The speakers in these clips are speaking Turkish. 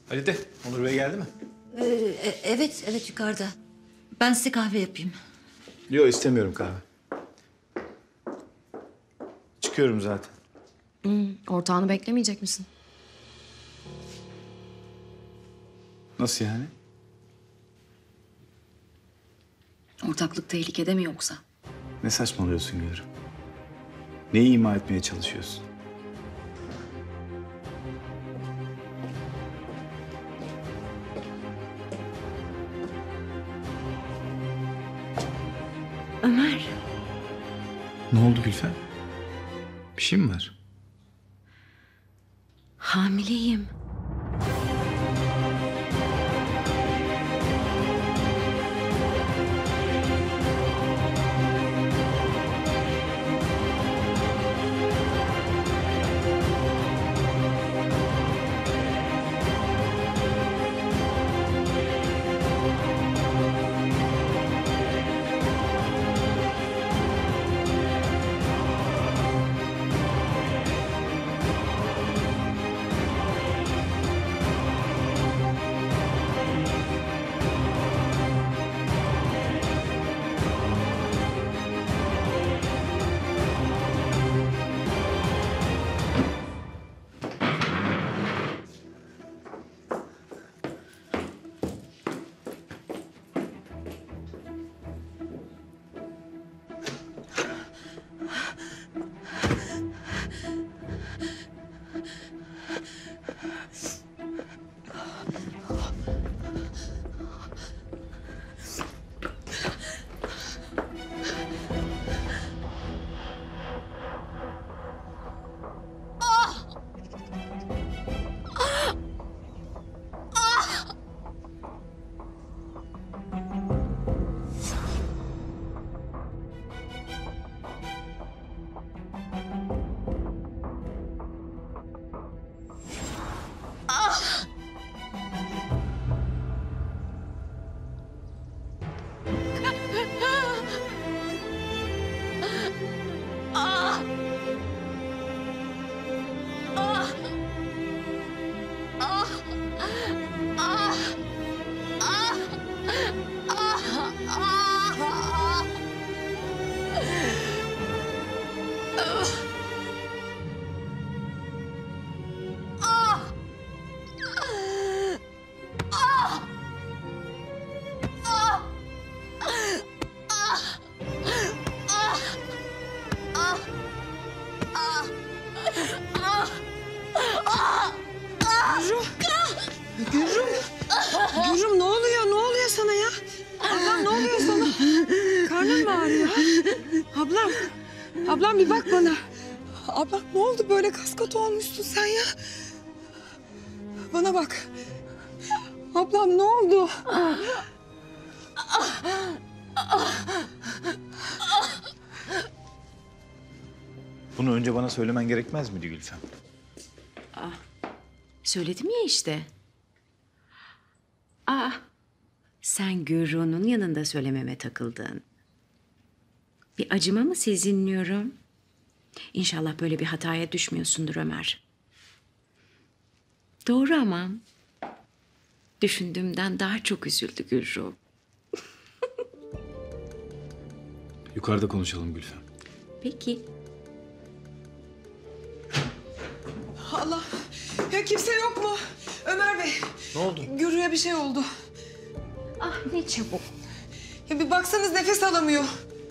Halide, Onur Bey geldi mi? Evet yukarıda. Ben size kahve yapayım. Yok, istemiyorum kahve. Çıkıyorum zaten. Ortağını beklemeyecek misin? Nasıl yani? Ortaklık tehlikede mi yoksa? Ne saçmalıyorsun Gülürüm? Neyi ima etmeye çalışıyorsun? Ömer. Ne oldu Gülfem? Bir şey mi var? Hamileyim. Gürüm ne oluyor? Ne oluyor sana ya? Ablam ne oluyor sana? Karnın mı ağrıyor? Ablam. Ablam bir bak bana. Ablam ne oldu böyle kaskat olmuşsun sen ya? Bana bak. Ablam ne oldu? Bunu önce bana söylemen gerekmez miydi Gülfem? Söyledim ya işte. Sen Gürru'nun yanında söylememe takıldın. Bir acıma mı sezinliyorum? İnşallah böyle bir hataya düşmüyorsundur Ömer. Doğru ama düşündüğümden daha çok üzüldü Gürru. Yukarıda konuşalım Gülfem. Peki. Allah. Ya kimse yok mu? Ömer Bey. Ne oldu? Gürü'ye bir şey oldu. Ne çabuk. Ya bir baksanız nefes alamıyor.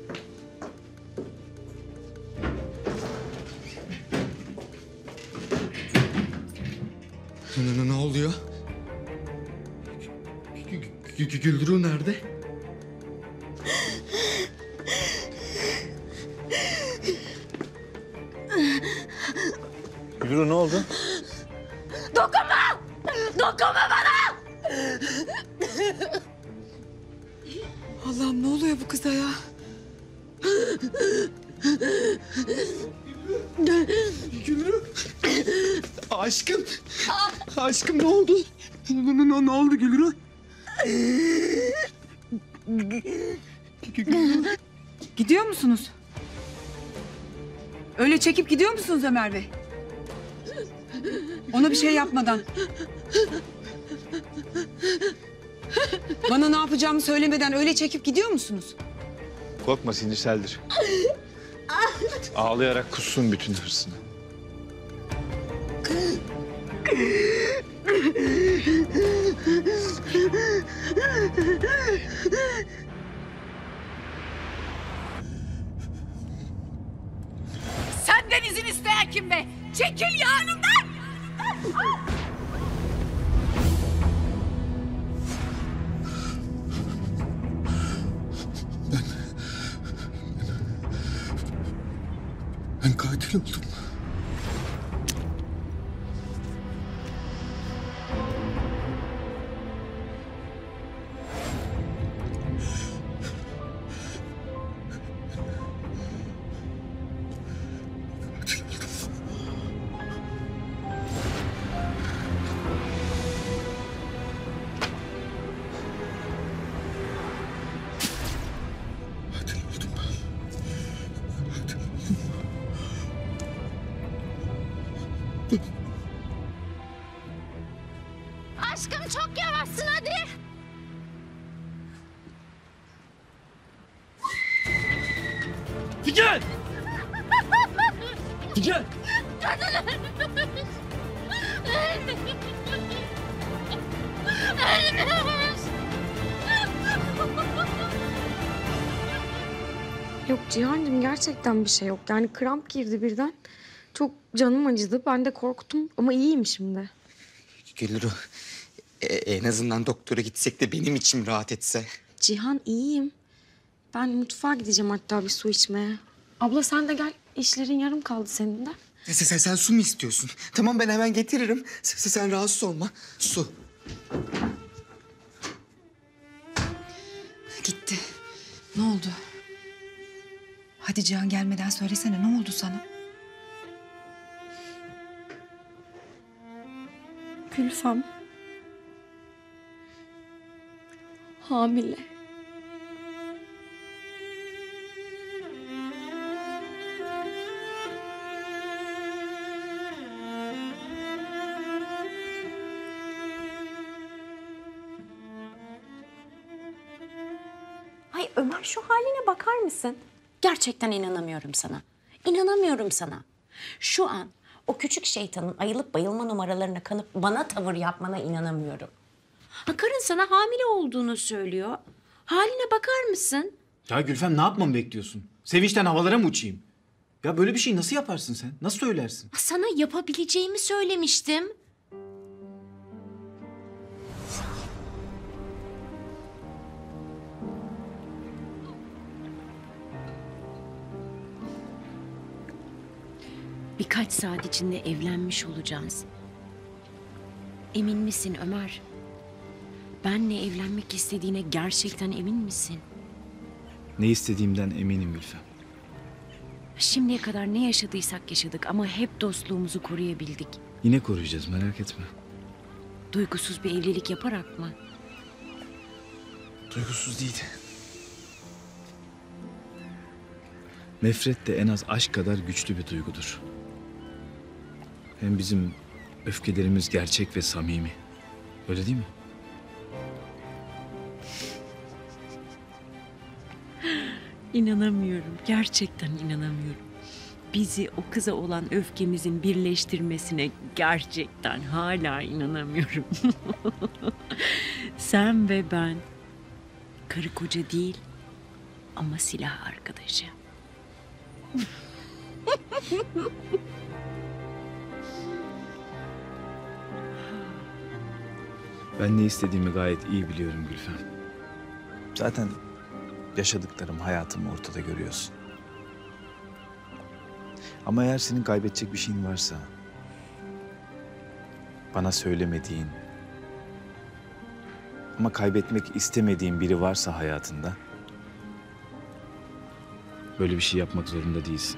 Ne oluyor? Güldürü nerede? Gülür, ne oldu? Dokunma! Dokunma bana! Allah'ım ne oluyor bu kıza ya? Güldürü. Aşkım. Aşkım ne oldu? Ne oldu Güldürü? Gidiyor musunuz? Öyle çekip gidiyor musunuz Ömer Bey? Ona bir şey yapmadan. Bana ne yapacağımı söylemeden öyle çekip gidiyor musunuz? Korkma, sinirseldir. Ağlayarak kussun bütün hırsını. Senden izin isteyen kim be? Çekil ya önümden! Ben katil oldum. Katil oldum. Katil oldum ben. Katil oldum. Aşkım çok yavaşsın hadi. Figen! Figen! Yok Cihan'cığım gerçekten bir şey yok. Yani kramp girdi birden. Çok canım acıdı. Ben de korktum ama iyiyim şimdi. Gülru, en azından doktora gitsek de benim içim rahat etse. Cihan iyiyim. Ben mutfağa gideceğim hatta bir su içmeye. Abla sen de gel. İşlerin yarım kaldı senin de. Sen su mu istiyorsun? Tamam ben hemen getiririm. Sen rahatsız olma. Su. Gitti. Ne oldu? Hadi Cihan gelmeden söylesene, ne oldu sana? Gülfem. Hamile. Ay Ömer şu haline bakar mısın? Gerçekten inanamıyorum sana. İnanamıyorum sana. Şu an o küçük şeytanın ayılıp bayılma numaralarına kanıp bana tavır yapmana inanamıyorum. Ha, karın sana hamile olduğunu söylüyor. Haline bakar mısın? Ya Gülfem, ne yapmamı bekliyorsun? Sevinçten havalara mı uçayım? Ya böyle bir şey nasıl yaparsın sen? Nasıl söylersin? Sana yapabileceğimi söylemiştim. Birkaç saat içinde evlenmiş olacağız. Emin misin Ömer? Benle evlenmek istediğine gerçekten emin misin? Ne istediğimden eminim Gülfem. Şimdiye kadar ne yaşadıysak yaşadık ama hep dostluğumuzu koruyabildik. Yine koruyacağız, merak etme. Duygusuz bir evlilik yaparak mı? Duygusuz değil. Nefret de en az aşk kadar güçlü bir duygudur. Hem bizim öfkelerimiz gerçek ve samimi. Öyle değil mi? İnanamıyorum. Gerçekten inanamıyorum. Bizi o kıza olan öfkemizin birleştirmesine gerçekten hala inanamıyorum. Sen ve ben karı koca değil ama silah arkadaşı. Ben ne istediğimi gayet iyi biliyorum Gülfem. Zaten yaşadıklarım, hayatımı ortada görüyorsun. Ama eğer senin kaybedecek bir şeyin varsa, bana söylemediğin ama kaybetmek istemediğin biri varsa hayatında, böyle bir şey yapmak zorunda değilsin.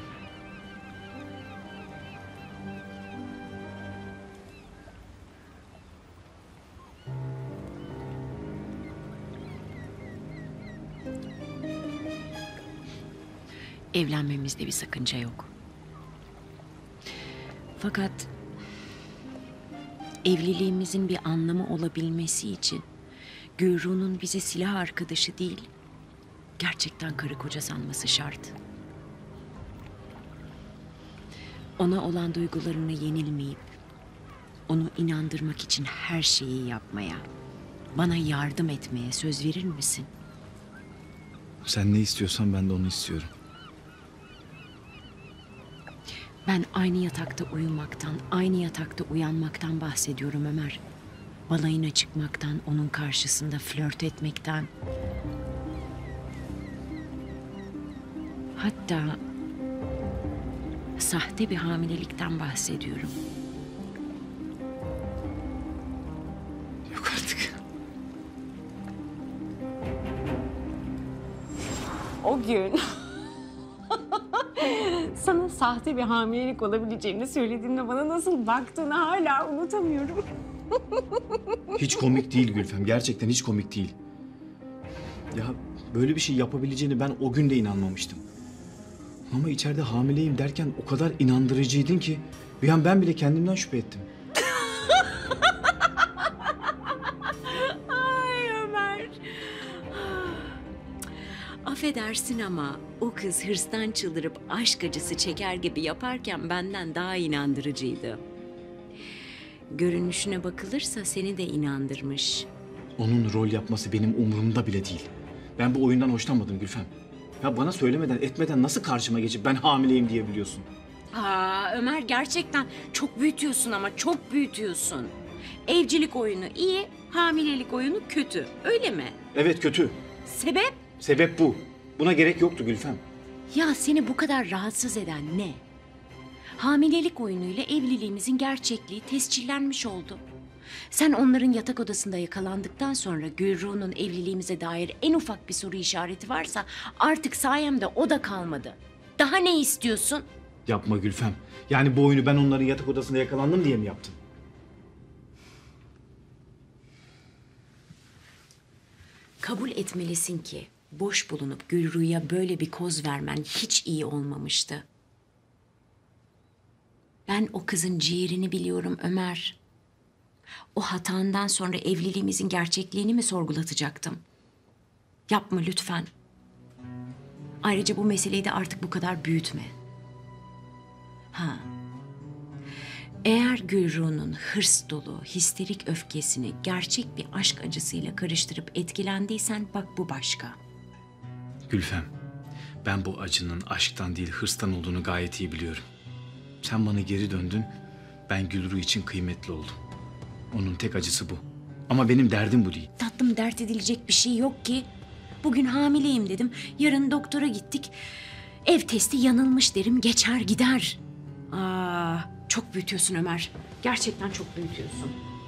Evlenmemizde bir sakınca yok. Fakat Evliliğimizin bir anlamı olabilmesi için Gülru'nun bize silah arkadaşı değil, gerçekten karı koca sanması şart. Ona olan duygularına yenilmeyip, onu inandırmak için her şeyi yapmaya, bana yardım etmeye söz verir misin? Sen ne istiyorsan ben de onu istiyorum. Ben aynı yatakta uyumaktan, aynı yatakta uyanmaktan bahsediyorum Ömer. Balayına çıkmaktan, onun karşısında flört etmekten. Hatta sahte bir hamilelikten bahsediyorum. Yok artık. O gün sana sahte bir hamilelik olabileceğini söylediğinde bana nasıl baktığını hala unutamıyorum. Hiç komik değil Gülfem. Gerçekten hiç komik değil. Ya böyle bir şey yapabileceğini ben o gün de inanmamıştım. Ama içeride hamileyim derken o kadar inandırıcıydın ki bir an ben bile kendimden şüphe ettim. Ay Ömer. Affedersin ama o kız hırstan çıldırıp aşk acısı çeker gibi yaparken benden daha inandırıcıydı. Görünüşüne bakılırsa seni de inandırmış. Onun rol yapması benim umurumda bile değil. Ben bu oyundan hoşlanmadım Gülfem. Ya bana söylemeden etmeden nasıl karşıma geçip ben hamileyim diyebiliyorsun? Aa Ömer gerçekten çok büyütüyorsun ama çok büyütüyorsun. Evcilik oyunu iyi, hamilelik oyunu kötü. Öyle mi? Evet kötü. Sebep? Sebep bu. Buna gerek yoktu Gülfem. Ya seni bu kadar rahatsız eden ne? Hamilelik oyunuyla evliliğimizin gerçekliği tescillenmiş oldu. Sen onların yatak odasında yakalandıktan sonra Gülru'nun evliliğimize dair en ufak bir soru işareti varsa artık sayemde o da kalmadı. Daha ne istiyorsun? Yapma Gülfem. Yani bu oyunu ben onların yatak odasında yakalandım diye mi yaptın? Kabul etmelisin ki boş bulunup Gülru'ya böyle bir koz vermen hiç iyi olmamıştı. Ben o kızın ciğerini biliyorum Ömer. O hatandan sonra evliliğimizin gerçekliğini mi sorgulatacaktım? Yapma lütfen. Ayrıca bu meseleyi de artık bu kadar büyütme. Ha. Eğer Gülru'nun hırs dolu, histerik öfkesini gerçek bir aşk acısıyla karıştırıp etkilendiysen bak bu başka. Gülfem, ben bu acının aşktan değil hırstan olduğunu gayet iyi biliyorum. Sen bana geri döndün, ben Gülru için kıymetli oldum. Onun tek acısı bu. Ama benim derdim bu değil. Tatlım dert edilecek bir şey yok ki. Bugün hamileyim dedim, yarın doktora gittik. Ev testi yanılmış derim, geçer gider. Aa, çok büyütüyorsun Ömer. Gerçekten çok büyütüyorsun.